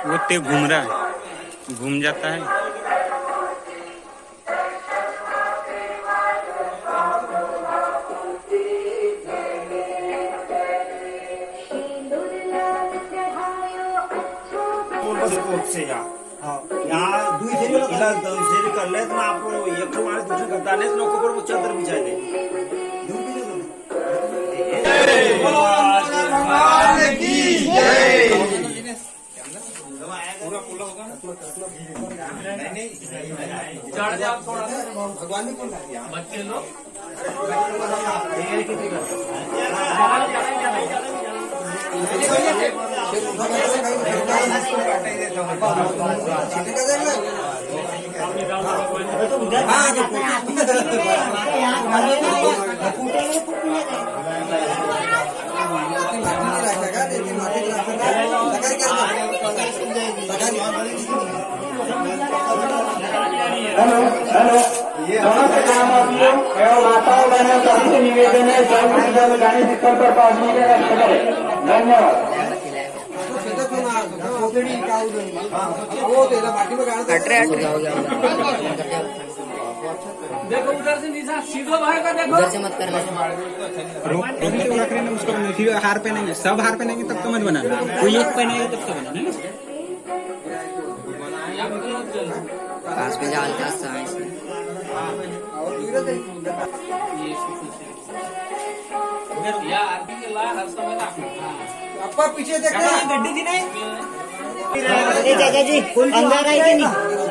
वो ते घूम रहा है, घूम जाता है। यहाँ दुई फेरी इला फेरी कर ले तो आपको एक तो मारे दूसरे करता नहीं तो लोगों पर वो चादर बिछा दे। दूर भी दे पूरा पूरा होगा ना नहीं चढ़ जाओ थोड़ा भगवान भी बच्चे लोग हेलो हेलो माताओं बहनों सभी से निवेदन है जल्द गाड़ी स्थल पर पहुंचने का रक्षा करें। धन्यवाद। देखो उधर से निशा सीधो भागेगा, देखो उधर से मत करना। उसको फिर हार पहनेंगे, सब हार पहनेंगे तब तो मत बनाना, कोई एक पहनेगा तब तो बनाना। पास में जाल का अपा पीछे देखना गड्डी थी नहीं चाचा जी अंदर आई थी नहीं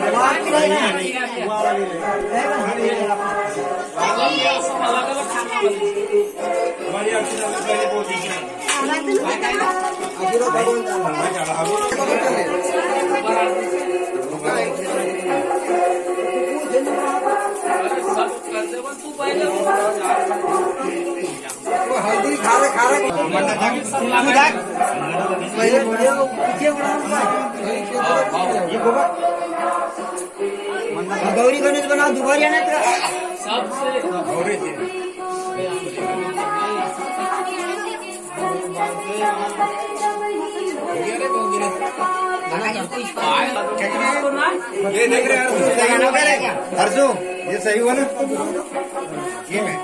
हल्दी खा रहे गौरी गणेश बनाओ दुबारा ना ये देख रहे हैं अर्जु ये सही हुआ ना ये मैं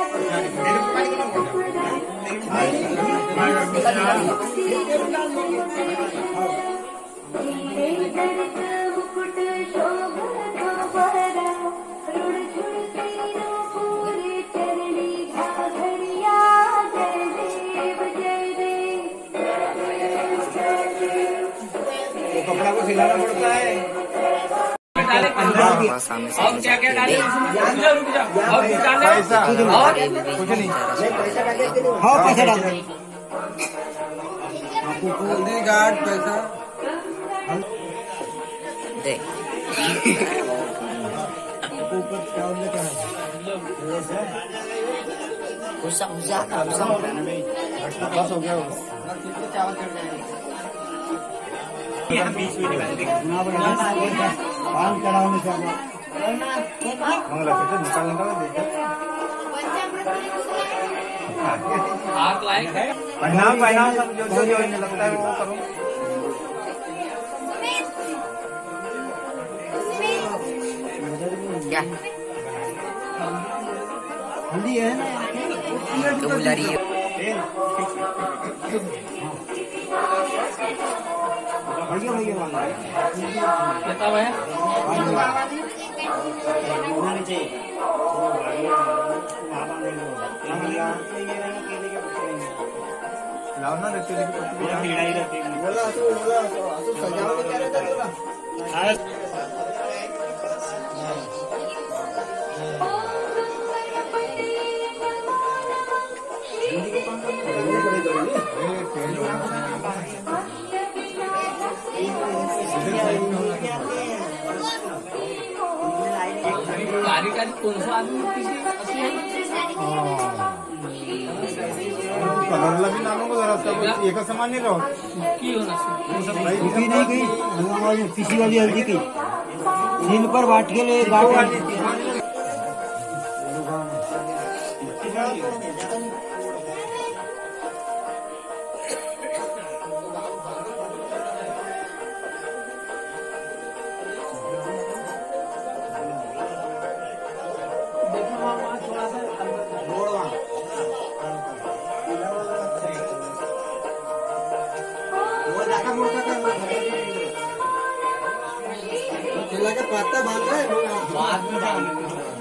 कपड़ा को सिलाना पड़ता है। और क्या क्या डाले रुक जाओ और पैसा और कुछ नहीं हाँ पैसा डाल हल्दी गार्ड पैसा गुस्सा गुस्सा बस हो गया चावल चढ़ जाएगा। बीच में निकाल देंगे। पान चढ़ाने से हाथ लायक है पहनाव सब जो इन्हें लगता है वो करो। क्या हल्दी है ना तो बुला रही है कितना है लावना रहते कार्यकारी कौन सा आदमी कलरला भी नामों को जरा एक समान नहीं रहो की होना नहीं गई किसी वाली हल्दी की दिन पर बांट के ले पत्ता बांध रहे हैं बाद में डालेंगे।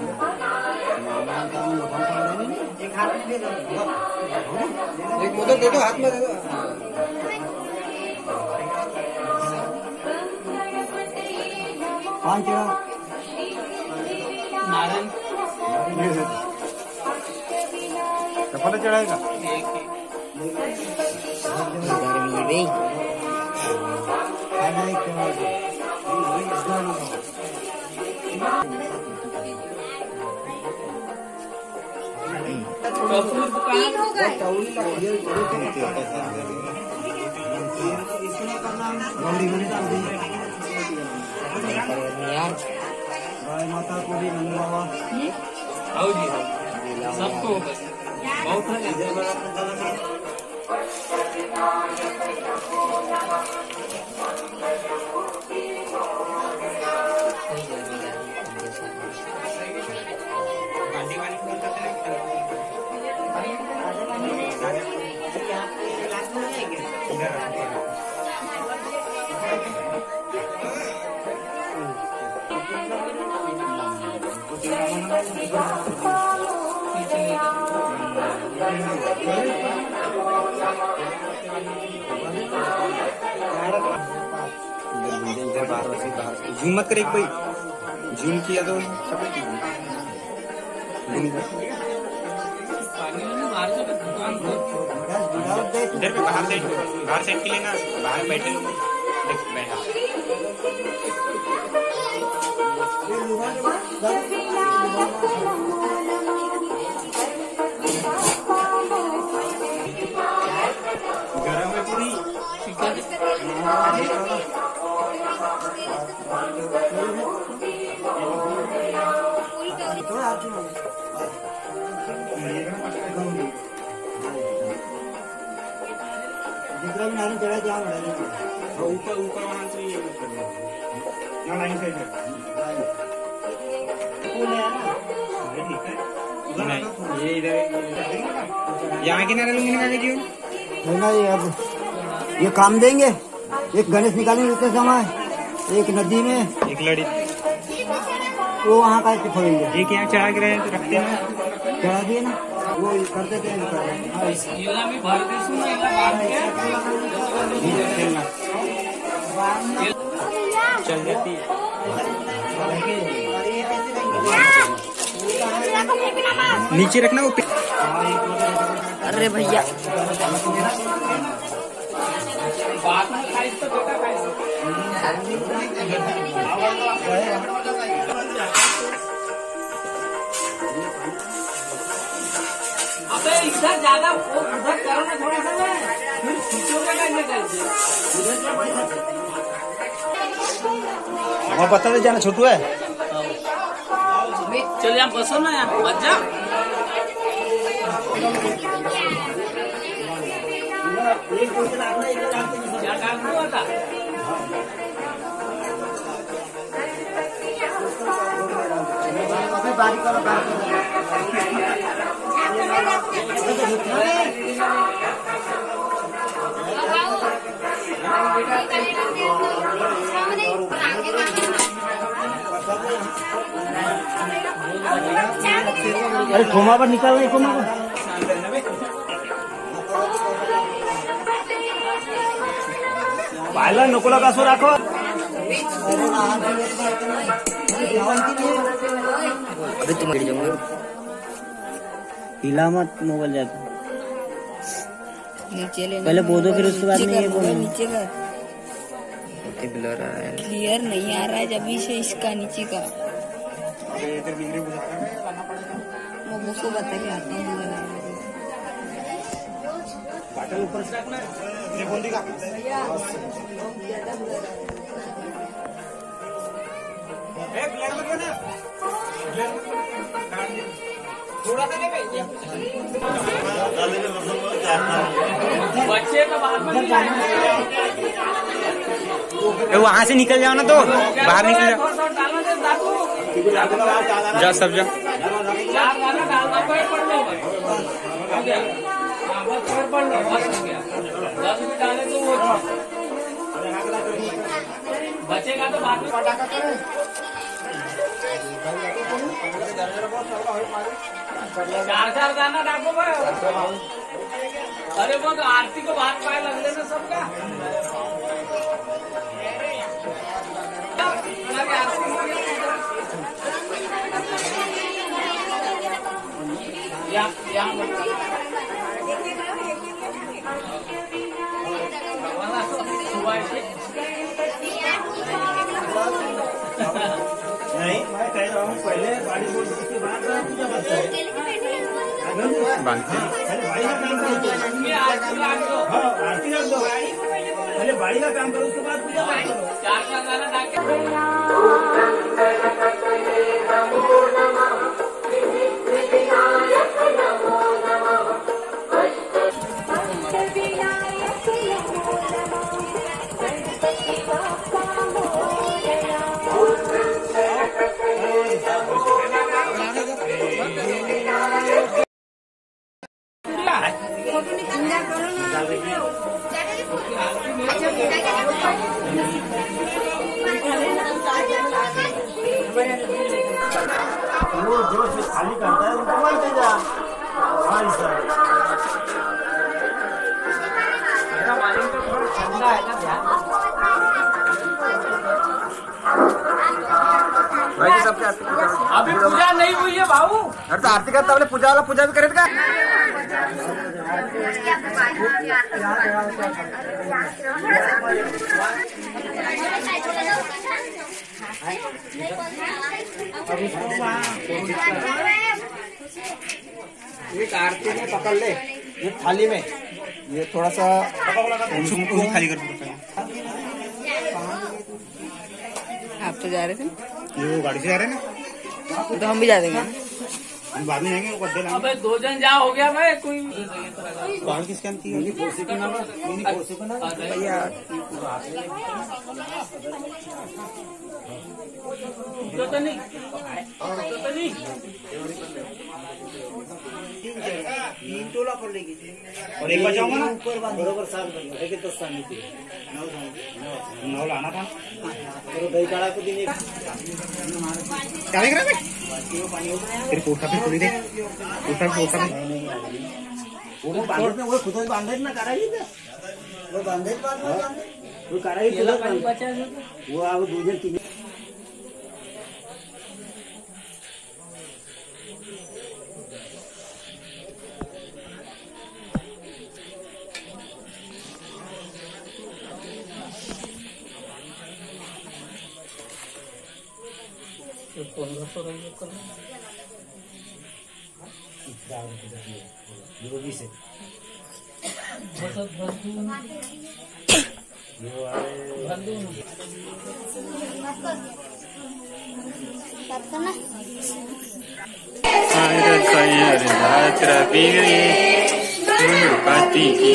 एक मोदक दे दो, हाथ में दे दो। पाँच नारियल चप्पल चढ़ाएगा। कपूर दुकान माता को भी मंगवा आओ जी सबको बहुत है। जूम मत करे कोई, जूम किया तो इधर पे बाहर साइड के लिए ना, बाहर बैठे लोग बैठा। गरम है पूरी। दूसरा भी नानी चढ़ा दिया ऊपर वहाँ से ये ना लाइन साइड है। नहीं ये इधर यहाँ किनारे लूंगी निकाले क्यों? है ना ये अब ये काम देंगे। एक गणेश निकालेंगे उतने समय, एक नदी में, एक लड़ी वो वहाँ का खोलेंगे। एक यहाँ चढ़ा के रहे तो रखते हैं, चढ़ा दिए ना, वो करते थे इला में भर दे सुना इला बांध के चल जाती है। नीचे रखना वो। अरे भैया बाद में खाइस तो बेटा खाइस। अबे इधर ज्यादा उधर करो ना थोड़ा सा, फिर छुट्टियों का करने करते वहाँ पता नहीं जाना छोटू है। चल यहाँ बसो ना, यहाँ मत जा। क्या काम हुआ था? अरे खोमा पर निकाल रहे, खोमा पर पायला नकोला का सो रखो। अभी तुम गिर जाओगे। हिला मत, मोबाइल जाता नीचे लेना पहले बोलो, फिर उसके बाद में ये बोलो। नीचे का ब्लर आ रहा है, क्लियर नहीं आ रहा है जब से इसका नीचे का। वो मुझको बता के आता हूँ। ऊपर से रखना बच्चे तो बाद में वहाँ से निकल जाओ ना, तो बाहर निकल जाओ। जा सब जा। बचेगा तो बाद में पटाखा करें। चार दाना डाको भाई। अरे वो तो आरती को बात पाए लग लेना सबका। नहीं, मैं कह रहा हूँ पहले गाड़ी बोल उसके बाद पूजा करता है। बांधते हैं। पहले बाड़ी का काम करो। हाँ, आरती रख दो। पहले बाड़ी का काम करो, उसके बाद पूजा करो। चार दाना डाके वो जो खाली करता है उनको मारते जा। हाँ सर। ठंडा है ना ध्यान। भाई जी सबके आरती पूजा अभी पूजा नहीं हुई है बाबू। अरे तो आरती करता बोले पूजा वाला पूजा भी करे का। एक आरती में पकड़ ले, ये थाली में ये थोड़ा सा खाली कर दो। आप तो जा रहे थे, ये वो गाड़ी से जा रहे हैं ना, तो हम भी जा देंगे। हम बाद में जाएंगे वो गड्ढे लाएंगे। अबे 2 जन जा हो गया भाई कोई। कौन किसके अंत की भैया तो नहीं और एक बचाऊंगा ना, बरोबर साल लेकिन तो सांगितले 9 लाना था। दही काढा को दिन क्या देख रहा है तेरे पोटा पे खुली दे, पोटा में वो खुद बांधेल ना काढायची वो बांधेल वो काढायची वो अब 2 जण 3 से पति की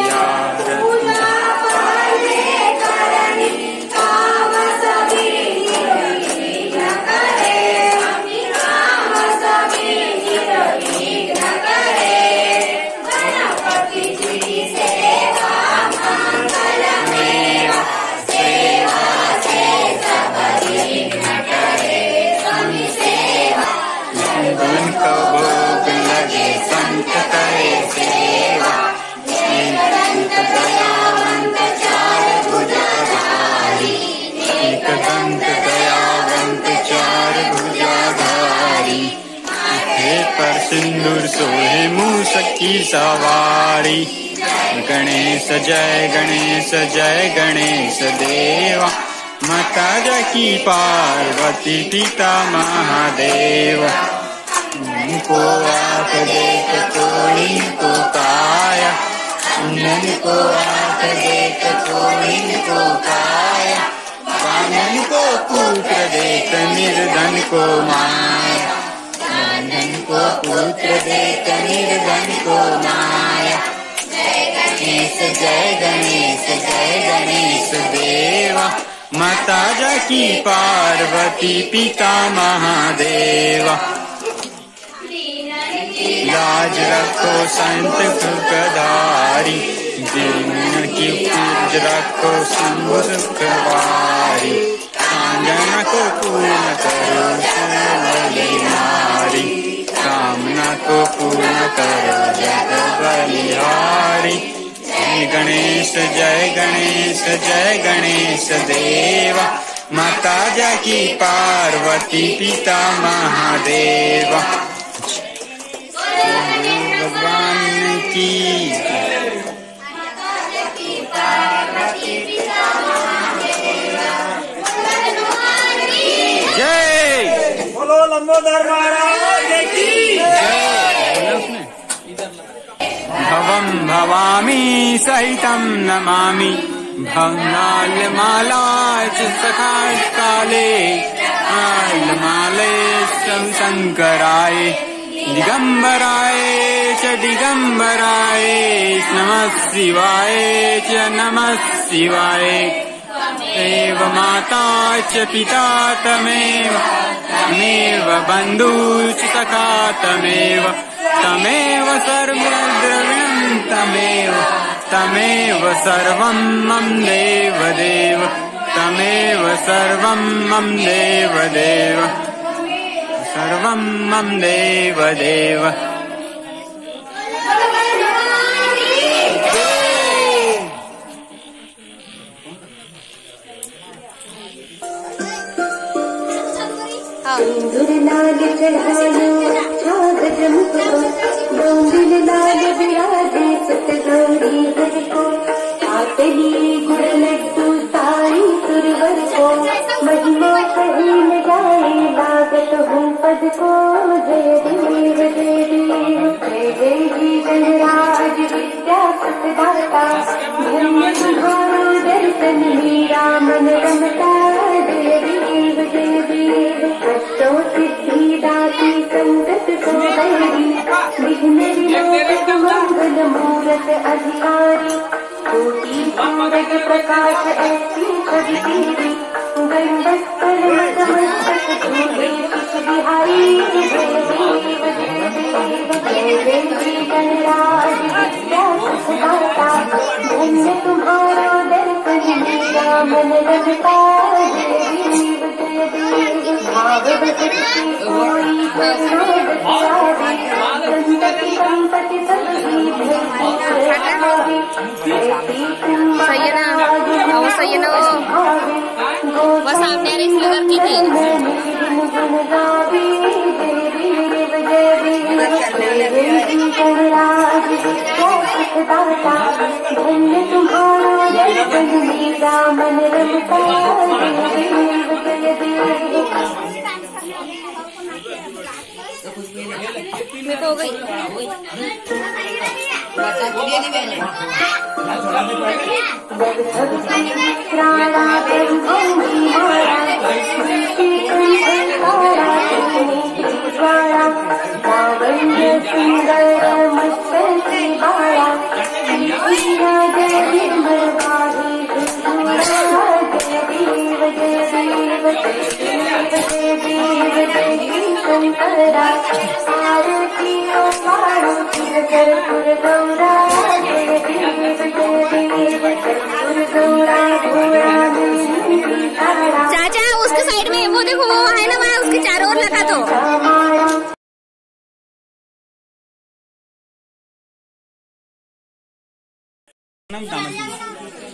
सिंदूर सोहे मूसक की सवारी। गणेश जय गणेश देवा, माता की पार्वती पिता महादेव। इनको आँख देख कोई को काया, इनको आँख देख कोई को काया। कानन को पुत्र देख निर्धन को माया, धन को पुत्र देख निर्धन को माया। जय गणेश देवा, माता की पार्वती पिता महादेवा। लाज रखो संत सुखधारी, दीन की पूज रखो संग सुखवारी। कांगन को पूर्ण करो नारी, कामना को पूर्ण करो जग बलिहारी। जय गणेश जय गणेश जय गणेश देवा, माता जाकी पार्वती पिता महादेवा। भगवान की जय। बोलो लंबोदर महाराज की भवं भवामी सहितं नमामि, भवनालमाला च सखाकाले आलमाले शंकराय दिगंबराय च दिगंबराय नमः शिवाय च नमः शिवाय। एव माता च पिता तमेव, तमेव बन्धु च सखा तमेव, तमेव सर्वद्रव्यं तमेव, तमेव सर्वं मम देव देव, तमेव सर्वं मम देव देव, सर्वं मम देव देव। सिंदूर लाल चढ़ायो छागत मुझको, डोंबिल लाल विराजे सत गौरी घर को, आतली गुड़ लड्डू सारी सुरवर को, महिमा कही न जाए लागत हूँ पद को। जय देव जय देव जय जय जी गणराज विद्या सतदाता, धन्य तुम्हारो दर्शन मीरा मन रमता। जय देव जय देव कष्टो सिद्धि दाती संकट को हरी, विघ्न विनाशक मंगल मूरत अधिकारी, कोटि सूरज प्रकाश ऐसी कवि तेरी, गंडक परम समस्तक धूले सुख बिहारी। जय देव जय देव जय जय श्री गणराज विद्या सुखदाता, धन्य तुम्हारो दर्शन मीरा मन रमता। जय देव जय देव भाव भक्ति कोई करुणावतारी, संतति संपत्ति सबकी भेंट सही है ना? वो सही है ना? वो सामने आ रही इसलिए करती थी। धन्य तुम्हारा दर्शन मीरा मन रमता। जय देव में तो हो गई चाचा उसके साइड में वो देखो वो है ना वहाँ उसके चारों ओर लगा दो। नाम